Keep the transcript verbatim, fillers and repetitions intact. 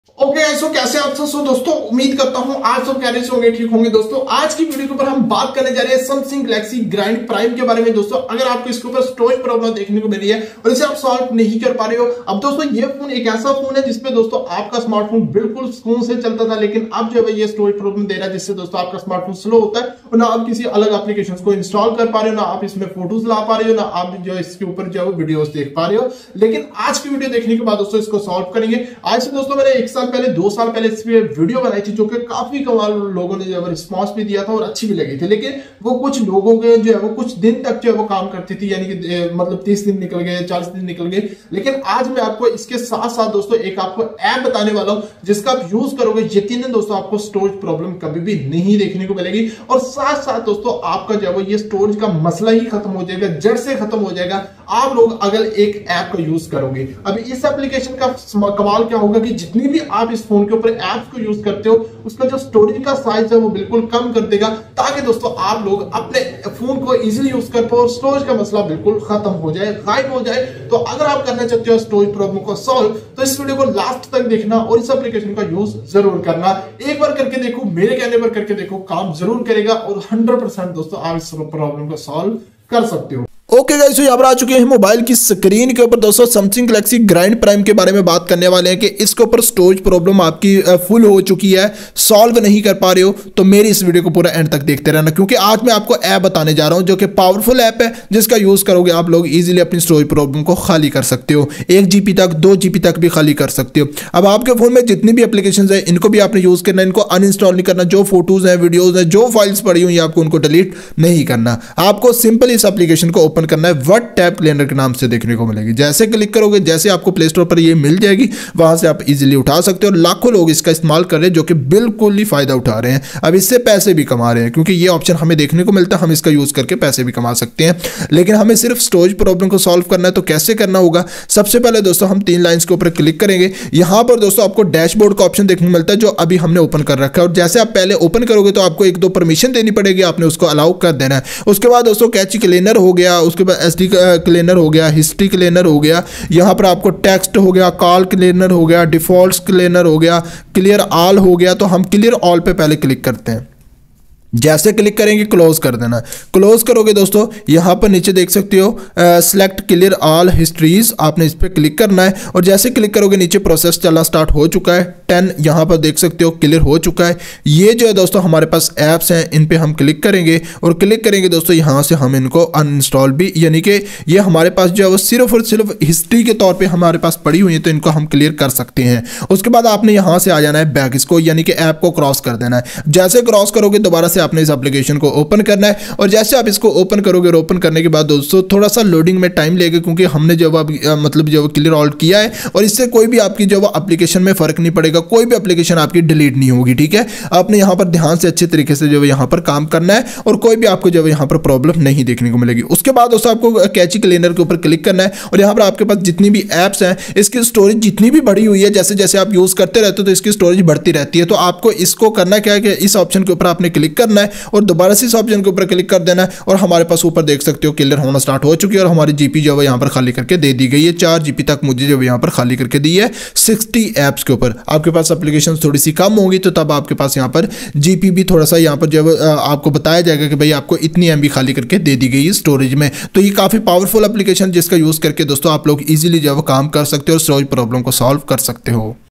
Okay okay, सो कैसे आप सब। सो दोस्तों उम्मीद करता हूं आज सब कैसे होंगे, ठीक होंगे। दोस्तों आज की वीडियो के ऊपर हम बात करने जा रहे हैं सैमसंग गैलेक्सी ग्रैंड प्राइम के बारे में। दोस्तों अगर आपको इसके ऊपर स्टोरेज प्रॉब्लम देखने को मिल रही है और इसे आप सॉल्व नहीं कर पा रहे हो, अब दोस्तों ये फोन एक ऐसा फोन है जिसपे दोस्तों आपका स्मार्टफोन बिल्कुल सुकून से चलता था, लेकिन अब जो है ये स्टोरेज प्रॉब्लम दे रहा है, जिससे दोस्तों आपका स्मार्टफोन स्लो होता है और ना आप किसी अलग एप्लीकेशन को इंस्टॉल कर पा रहे हो, ना आप इसमें फोटोज ला पा रहे हो, ना आप जो इसके ऊपर जो वीडियोस देख पा रहे हो। लेकिन आज की वीडियो देखने के बाद दोस्तों इसको सॉल्व करेंगे। आज से दोस्तों मैंने एक साल पहले दो साल पहले इस पे वीडियो बनाई थी, जो कि काफी कमाल लोगों ने जो है रिस्पांस भी दिया था और अच्छी भी लगी थी, लेकिन वो कुछ लोगों के जो है वो कुछ दिन तक जो है वो काम करती थी, यानी कि मतलब तीस दिन निकल गए, चालीस दिन निकल गए। लेकिन आज मैं आपको इसके साथ साथ दोस्तों एक आपको ऐप बताने वाला हूं जिसका आप यूज करोगे, यकीनन दोस्तों आपको स्टोरेज प्रॉब्लम कभी भी नहीं देखने को मिलेगी और साथ साथ दोस्तों आपका जो है वो ये स्टोरेज का मसला ही खत्म हो जाएगा, जड़ से खत्म हो जाएगा आप लोग अगर एक ऐप का यूज करोगे। अभी इस एप्लीकेशन का कमाल क्या होगा कि जितनी भी आप इस फोन के ऊपर ऐप्स को यूज करते हो उसका जो स्टोरेज का साइज है वो बिल्कुल कम कर देगा, ताकि दोस्तों आप लोग अपने फोन को इजीली यूज कर पाओ, स्टोरेज का मसला बिल्कुल खत्म हो जाए, गायब हो जाए। तो अगर आप करना चाहते हो स्टोरेज प्रॉब्लम को सॉल्व, तो इस वीडियो को लास्ट तक देखना और इस एप्लीकेशन का यूज जरूर करना। एक बार करके देखो, मेरे कहने पर करके देखो, काम जरूर करेगा और हंड्रेड परसेंट दोस्तों आप इस प्रॉब्लम को सॉल्व कर सकते हो। ओके गाइस, तो यहाँ पर आ चुके हैं मोबाइल की स्क्रीन के ऊपर दोस्तों सैमसंग गैलेक्सी ग्रैंड प्राइम के बारे में बात करने वाले हैं कि इसके ऊपर स्टोरेज प्रॉब्लम आपकी फुल हो चुकी है, सॉल्व नहीं कर पा रहे हो, तो मेरी इस वीडियो को पूरा एंड तक देखते रहना, क्योंकि आज मैं आपको ऐप बताने जा रहा हूं जो कि पावरफुल ऐप है, जिसका यूज करोगे आप लोग इजीली अपनी स्टोरेज प्रॉब्लम को खाली कर सकते हो। एक जीबी तक, दो जीबी तक भी खाली कर सकते हो। अब आपके फोन में जितनी भी एप्लीकेशन है इनको भी आपने यूज करना है, इनको अनइंस्टॉल नहीं करना। जो फोटोज है, वीडियोज है, जो फाइल्स पड़ी हुई आपको उनको डिलीट नहीं करना। आपको सिंपल इस एप्लीकेशन को ओपन करना है, व्हाट टैब क्लीनर के नाम से देखने को मिलेगी। जैसे क्लिक करोगे, जैसे आपको प्ले स्टोर पर ये मिल जाएगी, वहां से आप इजीली उठा सकते हो। लाखों लोग इसका इस्तेमाल कर रहे हैं जो कि बिल्कुल ही फायदा उठा रहे हैं, अब इससे पैसे भी कमा रहे हैं, क्योंकि ये ऑप्शन हमें देखने को मिलता है, हम इसका यूज करके पैसे भी कमा सकते हैं। लेकिन हमें सिर्फ स्टोरेज प्रॉब्लम को सॉल्व करना है, तो कैसे करना होगा? सबसे पहले दोस्तों हम तीन लाइंस के ऊपर क्लिक करेंगे। यहां पर दोस्तों आपको डैशबोर्ड का ऑप्शन देखने को मिलता है, जो अभी हमने ओपन कर रखा है। और जैसे आप पहले ओपन करोगे तो आपको एक दो परमिशन देनी पड़ेगी, आपने उसको अलाउ कर देना है। उसके बाद दोस्तों कैची क्लीनर हो गया, उसके बाद एसडी क्लीनर हो गया, हिस्ट्री क्लीनर हो गया, यहां पर आपको टेक्स्ट हो गया, कॉल क्लीनर हो गया, डिफॉल्ट्स क्लीनर हो गया, क्लियर ऑल हो गया। तो हम क्लियर ऑल पे पहले क्लिक करते हैं। जैसे क्लिक करेंगे क्लोज कर देना। क्लोज करोगे दोस्तों यहां पर नीचे देख सकते हो सेलेक्ट क्लियर ऑल हिस्ट्रीज, आपने इस पर क्लिक करना है और जैसे क्लिक करोगे नीचे प्रोसेस चलना स्टार्ट हो चुका है। टेन यहां पर देख सकते हो क्लियर हो चुका है। ये जो है दोस्तों हमारे पास ऐप्स हैं, इन पे हम क्लिक करेंगे और क्लिक करेंगे दोस्तों यहां से हम इनको अनइंस्टॉल भी, यानी कि ये हमारे पास जो है वो सिर्फ और सिर्फ हिस्ट्री के तौर पर हमारे पास पड़ी हुई है, तो इनको हम क्लियर कर सकते हैं। उसके बाद आपने यहां से आ जाना है बैक, इसको यानी कि ऐप को क्रॉस कर देना है। जैसे क्रॉस करोगे दोबारा से आपने इस एप्लीकेशन को ओपन करना है और जैसे आप इसको ओपन करोगे और ओपन करने के बाद दोस्तों थोड़ा सा लोडिंग में टाइम लगेगा, क्योंकि हमने जो मतलब जो क्लियर ऑल किया है और इससे कोई भी आपकी जो एप्लीकेशन में फर्क नहीं पड़ेगा, कोई भी एप्लीकेशन आपकी डिलीट नहीं होगी। ठीक है, आपने यहां पर ध्यान से अच्छे तरीके से जो यहां पर काम करना है और कोई भी आपको जो यहां पर प्रॉब्लम नहीं देखने को मिलेगी। उसके बाद दोस्तों आपको कैची क्लीनर के ऊपर क्लिक करना है और यहां पर आपके पास जितनी भी एप्स हैं इसकी स्टोरेज जितनी भी बढ़ी हुई है, जैसे जैसे आप यूज करते रहते हो तो इसकी स्टोरेज बढ़ती रहती है। तो आपको इसको करना क्या है कि इस ऑप्शन के ऊपर आपने क्लिक करना है और दोबारा से इस ऑप्शन के ऊपर क्लिक कर देना है और हमारे पास ऊपर देख सकते हो क्लियर होना स्टार्ट हो चुकी है और हमारी जीपी जो है यहां पर खाली करके दे दी गई है। चार जीपी तक मुझे जो यहां पर खाली करके दी है साठ एप्स के ऊपर। आपके पास एप्लीकेशन थोड़ी सी कम होगी तो तब आपके पास यहां पर जीपी भी थोड़ा सा यहां पर जो आपको बताया जाएगा कि भाई आपको इतनी एमबी खाली करके दे दी गई है स्टोरेज में। तो ये काफी पावरफुल एप्लीकेशन जिसका यूज करके दोस्तों आप लोग इजीली जो काम कर सकते हो और स्टोरेज प्रॉब्लम को सॉल्व कर सकते हो।